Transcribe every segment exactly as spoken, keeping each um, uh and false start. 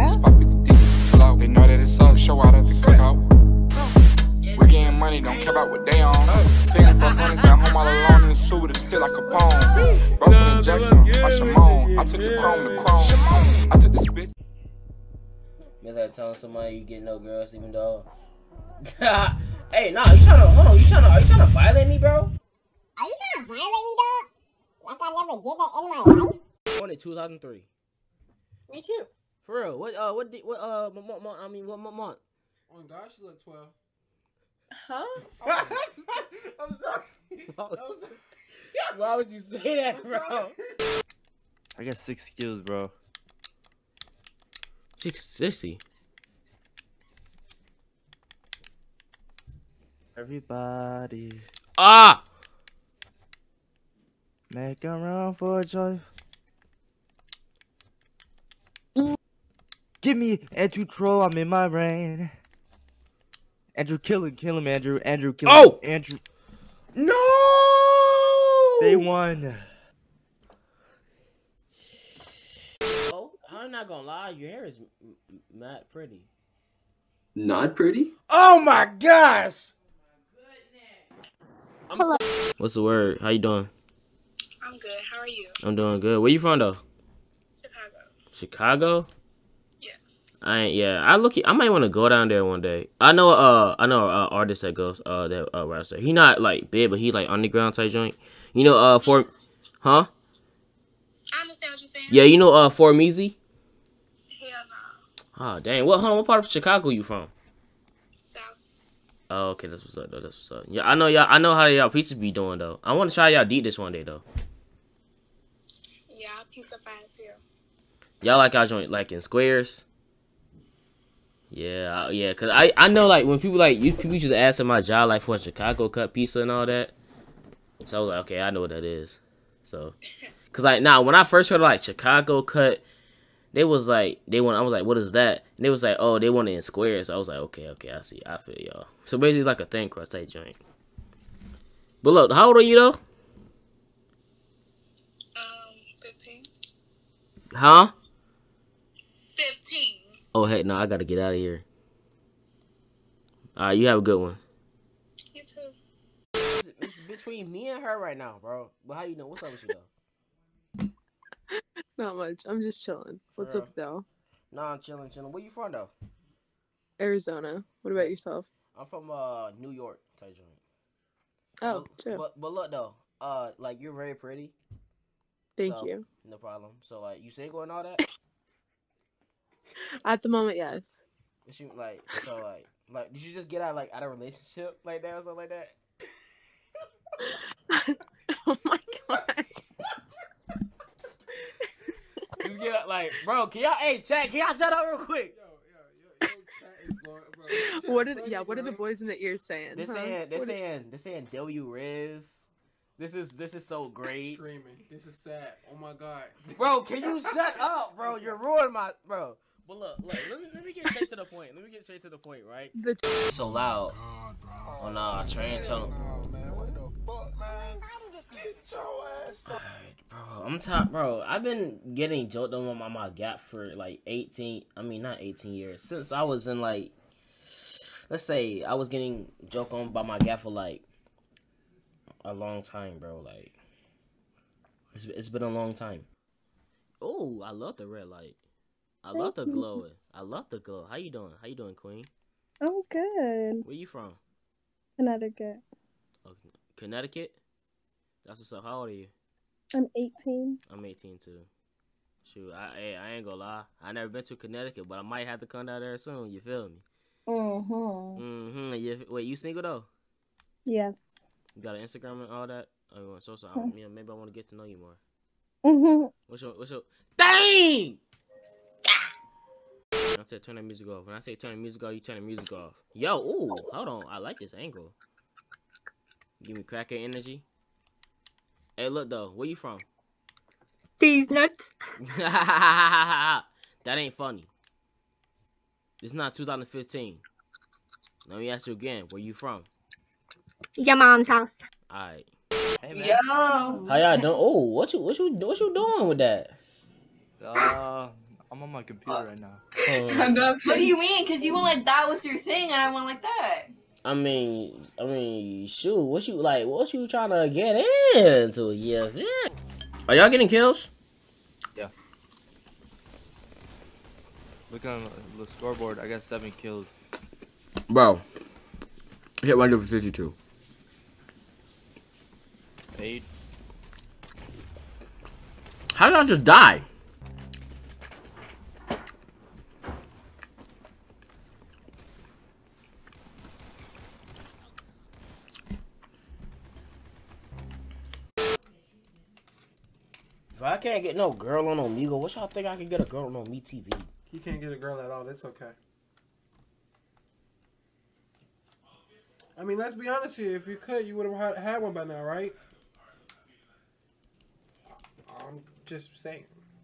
spot fifty deep, chill out. They know that it's up, show out at the cookout. We getting money, don't care about what they on. Paying for hundreds at home all alone in the suit with a still like Capone. Bro from the Jackson, I Shimon. I took the chrome to chrome. I took this bitch. Maybe like telling somebody you get no girls even though. Hey, nah, you trying to hold on? You trying to? Are you trying to violate me, bro? Are you trying to violate me, dog? Like I never did that in my life. Born in two thousand three. Me too. For real? What? Uh, what? Did, what? Uh, month? Mo I mean, what month? Oh gosh, you look twelve. Huh? Oh, I'm sorry. I'm sorry. Why would you say that, bro? I got six skills, bro. six sixty. Everybody, Ah! make a run for joy. Give me Andrew Troll, I'm in my brain. Andrew, kill him, kill him, Andrew. Andrew, kill him. Oh! Andrew. No! They won. Oh, I'm not gonna lie, your hair is m mad pretty. Not pretty? Oh my gosh! I'm so What's the word? How you doing? I'm good. How are you? I'm doing good. Where you from though? Chicago. Chicago? Yes. I ain't, yeah. I look. I might want to go down there one day. I know. Uh, I know. Uh, artist that goes. Uh, that uh, rapper. He not like big, but he like underground type joint. You know. Uh, for, huh? I understand what you're saying. Yeah. You know. Uh, for Meezy. Hell no. Oh dang. What? Huh? What part of Chicago you from? South. Oh, okay. That's what's up. Though. That's what's up. Yeah. I know y'all. I know how y'all pieces be doing though. I want to try y'all deep this one day though. Yeah, pizza fine too. Y'all like y'all joint like in squares. Yeah, I- yeah, cause I I know like when people like you people just ask at my job like for a Chicago cut pizza and all that, so I was like, okay, I know what that is. So, cause like now when I first heard of, like Chicago cut, they was like they want I was like, what is that? And they was like, oh, they want it in squares. So I was like, okay, okay, I see, I feel y'all. So basically, it's like a thin crust type joint. But look, how old are you though? Um, fifteen. Huh? Fifteen. Oh heck no, I gotta get out of here. All right, you have a good one. You too. It's, it's between me and her right now, bro. But how you know? What's up with you though? Not much. I'm just chilling. What's For up, though? Nah, I'm chilling, chilling. Where you from though? Arizona. What about yourself? I'm from uh New York, type joint. Oh, but, chill. but but look though, uh, like you're very pretty. Thank so, you. No problem. So like, you single and all that? At the moment, yes. What you like? So like, like did you just get out like out of a relationship like that or something like that? Oh my gosh. Just get out like, bro. Can y'all? Hey, chat. Can y'all shut up real quick? Yo, yo, yo, yo, chat is blowing, bro. This shit What is are the, funny, yeah? What are the bro. boys in the ears saying? They're huh? saying, they're What are- saying, they're saying W Riz. This is this is so great, Screaming. This is sad. Oh my god. bro. Can you shut up, bro? You're ruining my, bro. But look, look. Let me let me get straight to the point. Let me get straight to the point, right? The So loud. God, bro. Oh nah, train tone. Oh man, what the fuck, man? Get your ass up. Alright, bro. I'm top, bro. I've been getting joked on my my gap for like eighteen. I mean, not eighteen years since I was in like. Let's say I was getting joked on by my gap for like a long time, bro. Like it's it's been a long time. Oh, I love the red light. I love the Thank you. glow. I love the glow. How you doing? How you doing, Queen? I'm good. Where you from? Connecticut. Oh, Connecticut. That's what's up. How old are you? I'm eighteen. I'm eighteen too. Shoot, I hey, I ain't gonna lie. I never been to Connecticut, but I might have to come down there soon. You feel me? Mm-hmm. Mm-hmm. You, wait, you single though? Yes. You got an Instagram and all that? Oh, you want so so? Hmm. Yeah, maybe I want to get to know you more. Mm-hmm. What's your what's your dang? When I say turn the music off. When I say turn the music off, you turn the music off. Yo, ooh, hold on. I like this angle. Give me cracker energy. Hey, look though. Where you from? These nuts. That ain't funny. It's not two thousand fifteen. Let me ask you again. Where you from? Your mom's house. Alright. Hey man. Yo. How y'all doing? Oh, what you what you what you doing with that? Uh, I'm on my computer right now. Um, What do you mean? Because you went like that was your thing, and I went like that. I mean, I mean, shoot, what you like? What you trying to get into? Yeah, yeah. Are y'all getting kills? Yeah. Look on the scoreboard. I got seven kills. Bro, hit one hundred fifty-two. Eight. How did I just die? If I can't get no girl on Omegle, what y'all think I can get a girl on Me T V? You can't get a girl at all. That's okay. I mean, let's be honest here. If you could, you would have had, had one by now, right? I'm just saying.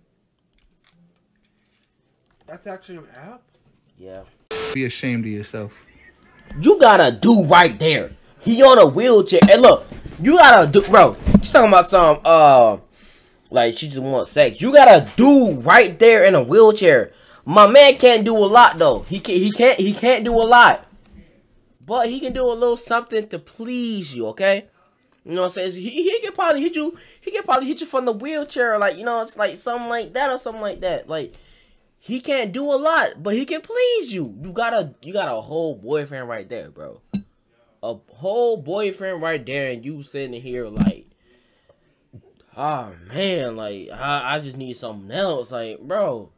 That's actually an app? Yeah. Be ashamed of yourself. You gotta do right there. He on a wheelchair. And look, you gotta do, bro. She's talking about some, uh, like she just wants sex. You gotta do right there in a wheelchair. My man can't do a lot though. He can, he can't, he can't do a lot. But he can do a little something to please you, okay? You know what I'm saying? He, he can probably hit you, he can probably hit you from the wheelchair, like, you know, it's like something like that or something like that. Like, he can't do a lot, but he can please you. You got a, you got a whole boyfriend right there, bro. A whole boyfriend right there, and you sitting here like, oh man, like, I, I just need something else. Like, bro,